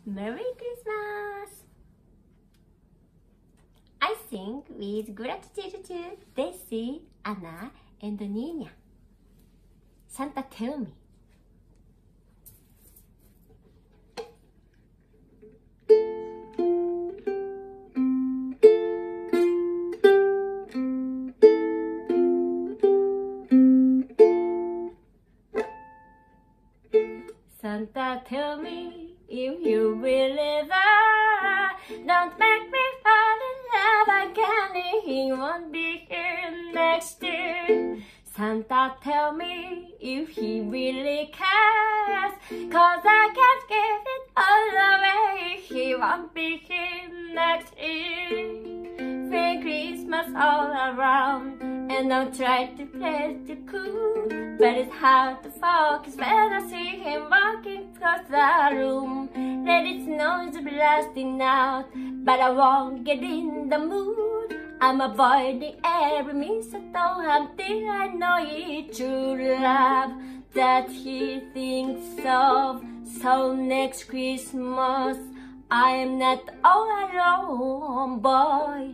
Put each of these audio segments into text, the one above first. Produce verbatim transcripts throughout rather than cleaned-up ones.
Merry Christmas! I sing with gratitude to Daisy, Anna, and Nina. Santa, tell me. Santa, tell me if you really there. Don't make me fall in love again. He won't be here next year. Santa, tell me if he really cares, 'cause I can't give it all away. He won't be here next year. Merry Christmas all around, and I'll try to play the cool, but it's hard to focus when I see him walking across the room. Let its noise blasting out, but I won't get in the mood. I'm avoiding every mistletoe until I know it's true love that he thinks of. So next Christmas, I'm not all alone, boy.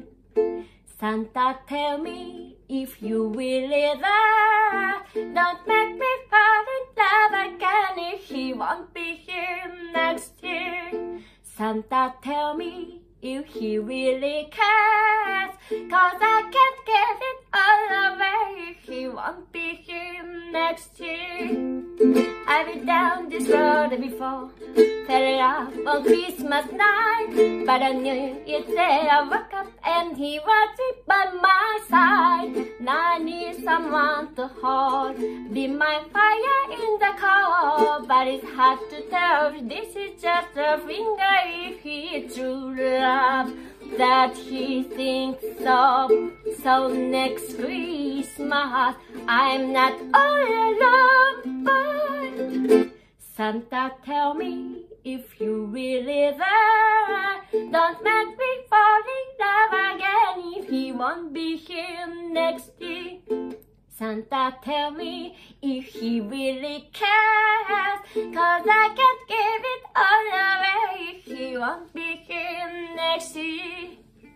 Santa, tell me if you really there. Don't make me fall in love again if he won't be here next year. Santa, tell me if he really cares, 'cause I can't give it all away if he won't be here next year. I've been down this road before, fell in love on Christmas night, but I knew it day I woke up and he was right by my side. Now I need someone to hold, be my fire in the cold, but it's hard to tell if this is just a finger if he true love that he thinks of. So next Christmas, I'm not all alone, boy. Santa, tell me if you really there. Don't make me fall in love again if he won't be here next year. Santa, tell me if he really cares, 'cause I can't give it all away if he won't be here next year.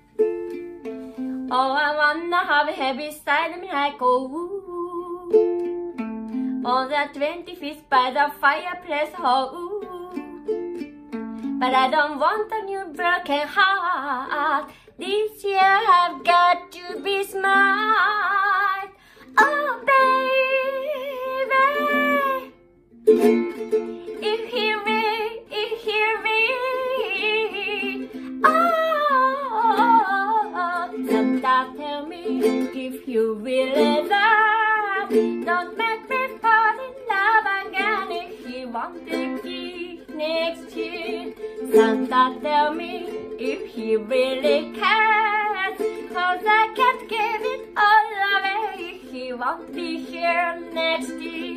Oh, I wanna have a heavy side of me like oh, on the twenty-fifth by the fireplace, oh, but I don't want a new broken heart. This year I've got to be smart. Oh, baby, if he really, if he really, oh, Santa, tell me if you really love. Don't make me fall in love again if he won't be here next year. Santa, tell me if he really cares, 'cause I can't give it all away if he won't be here next year.